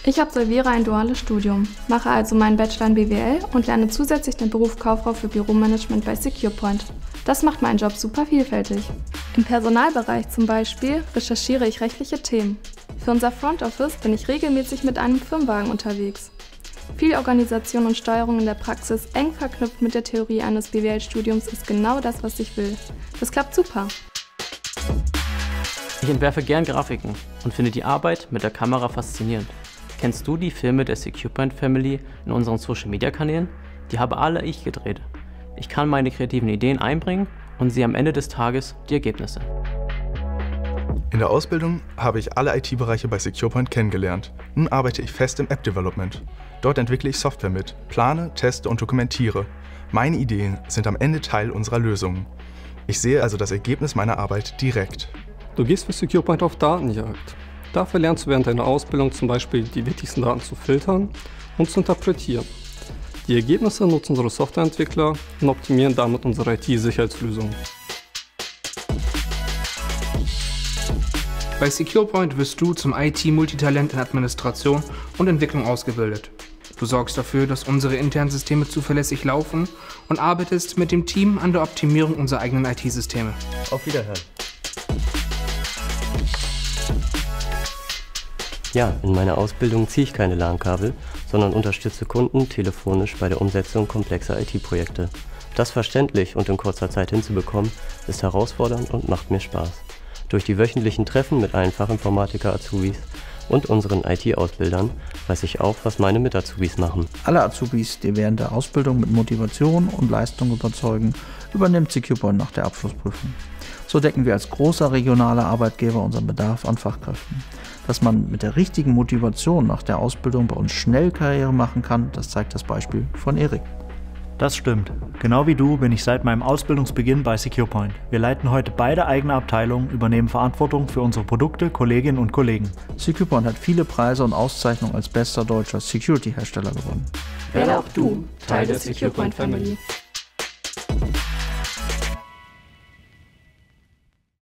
Ich absolviere ein duales Studium, mache also meinen Bachelor in BWL und lerne zusätzlich den Beruf Kauffrau für Büromanagement bei SecurePoint. Das macht meinen Job super vielfältig. Im Personalbereich zum Beispiel recherchiere ich rechtliche Themen. Für unser Front Office bin ich regelmäßig mit einem Firmenwagen unterwegs. Viel Organisation und Steuerung in der Praxis, eng verknüpft mit der Theorie eines BWL-Studiums, ist genau das, was ich will. Das klappt super. Ich entwerfe gern Grafiken und finde die Arbeit mit der Kamera faszinierend. Kennst du die Filme der SecurePoint Family in unseren Social-Media-Kanälen? Die habe alle ich gedreht. Ich kann meine kreativen Ideen einbringen und sehe am Ende des Tages die Ergebnisse. In der Ausbildung habe ich alle IT-Bereiche bei SecurePoint kennengelernt. Nun arbeite ich fest im App-Development. Dort entwickle ich Software mit, plane, teste und dokumentiere. Meine Ideen sind am Ende Teil unserer Lösungen. Ich sehe also das Ergebnis meiner Arbeit direkt. Du gehst für SecurePoint auf Datenjagd. Dafür lernst du während deiner Ausbildung zum Beispiel die wichtigsten Daten zu filtern und zu interpretieren. Die Ergebnisse nutzen unsere Softwareentwickler und optimieren damit unsere IT-Sicherheitslösungen. Bei SecurePoint wirst du zum IT-Multitalent in Administration und Entwicklung ausgebildet. Du sorgst dafür, dass unsere internen Systeme zuverlässig laufen und arbeitest mit dem Team an der Optimierung unserer eigenen IT-Systeme. Auf Wiederhören. Ja, in meiner Ausbildung ziehe ich keine LAN-Kabel, sondern unterstütze Kunden telefonisch bei der Umsetzung komplexer IT-Projekte. Das verständlich und in kurzer Zeit hinzubekommen, ist herausfordernd und macht mir Spaß. Durch die wöchentlichen Treffen mit allen Fachinformatiker-Azubis und unseren IT-Ausbildern weiß ich auch, was meine Mit-Azubis machen. Alle Azubis, die während der Ausbildung mit Motivation und Leistung überzeugen, übernimmt SecurePoint nach der Abschlussprüfung. So decken wir als großer regionaler Arbeitgeber unseren Bedarf an Fachkräften. Dass man mit der richtigen Motivation nach der Ausbildung bei uns schnell Karriere machen kann, das zeigt das Beispiel von Erik. Das stimmt. Genau wie du bin ich seit meinem Ausbildungsbeginn bei SecurePoint. Wir leiten heute beide eigene Abteilungen, übernehmen Verantwortung für unsere Produkte, Kolleginnen und Kollegen. SecurePoint hat viele Preise und Auszeichnungen als bester deutscher Security-Hersteller gewonnen. Werde auch du Teil der SecurePoint Family.